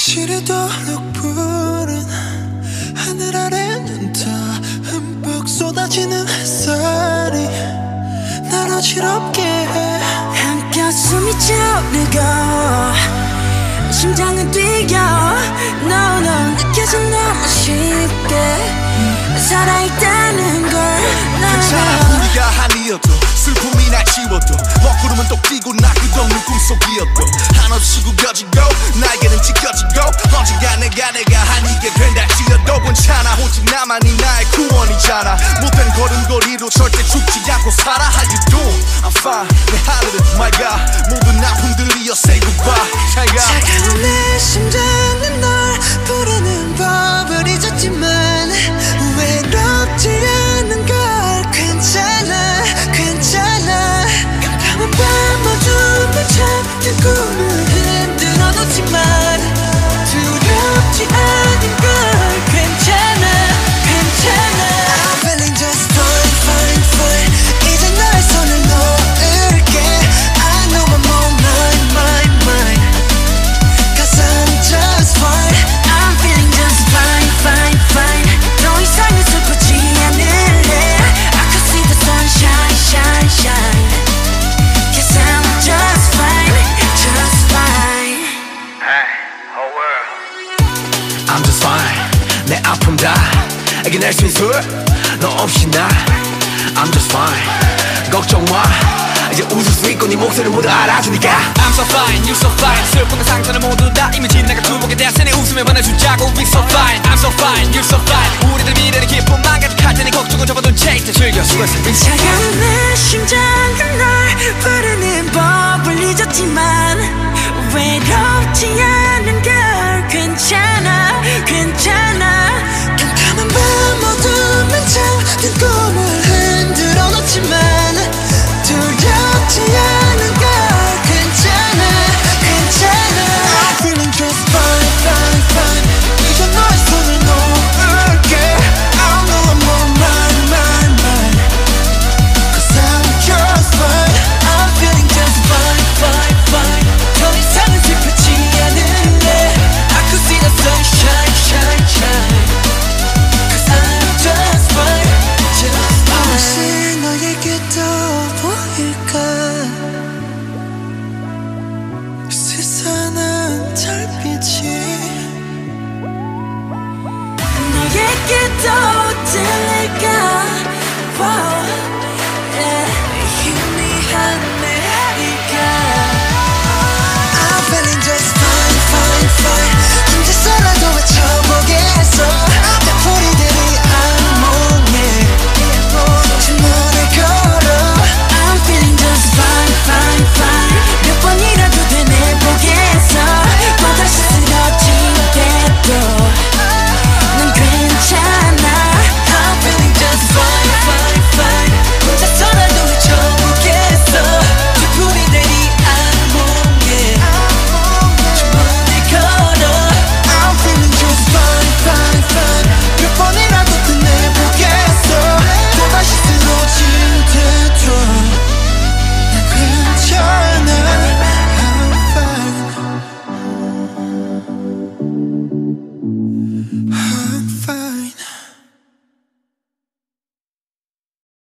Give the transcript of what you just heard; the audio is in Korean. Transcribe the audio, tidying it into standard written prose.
지르도록 푸른 하늘 아래는 더 흠뻑 쏟아지는 햇살이 날 어지럽게 해. 한가슴이 저리고 심장은 뛰어. No no 느껴져 너무 쉽게 살아있다는 걸. 괜찮아 우리가 한이어도 슬픔이 날 지워도 먹구름은 또 끼고 나 끝없는 꿈속이었고 한없이 구겨지고 나에게는 지켜지고 언젠가 내가 한이게 된달지어도 괜찮아. 오직 나만이 나의 구원이잖아. 못된 걸음걸이로 절대 죽지 않고 살아. How you doing? I'm fine. 내 하늘은 my God 모든 아픔들이여 say goodbye. 차가운 내 심장은 널 부르는 법을 잊었지만 외롭지 않은 걸. 괜찮아 괜찮아. 깜깜한 밤 어둠을 찾는 꿈을 흔들어 놓지만 두렵지 않은 걸. 괜찮아 괜찮아. I'm feeling just fine fine fine. 이제 너의 손을 놓을게. I know I'm on mine Cause I'm just fine. I'm feeling just fine fine fine. 더 이상은 슬프지 않을래. I can see the sunshine shine shine. Cause I'm just fine just fine. Hey, whole world. I'm just fine. 내 아픔 다 이겨낼 수 있어 너 없이 나. I'm just fine. 걱정 마 이제 웃을 수 있고 네 목소리를 모두 알아주니까. I'm so fine, you so fine. 슬픔과 상처는 모두 다 이미 지나가 두목에 대한 내 웃음을 보내주자고. We so fine, I'm so fine, you so fine. 우리들 미래를 기쁨만 가득할 테니 걱정은 접어둔 채 이제 즐겨 수고했어. 차가운 내 심장은 널 부르는 법을 잊었지만 외롭지 않아.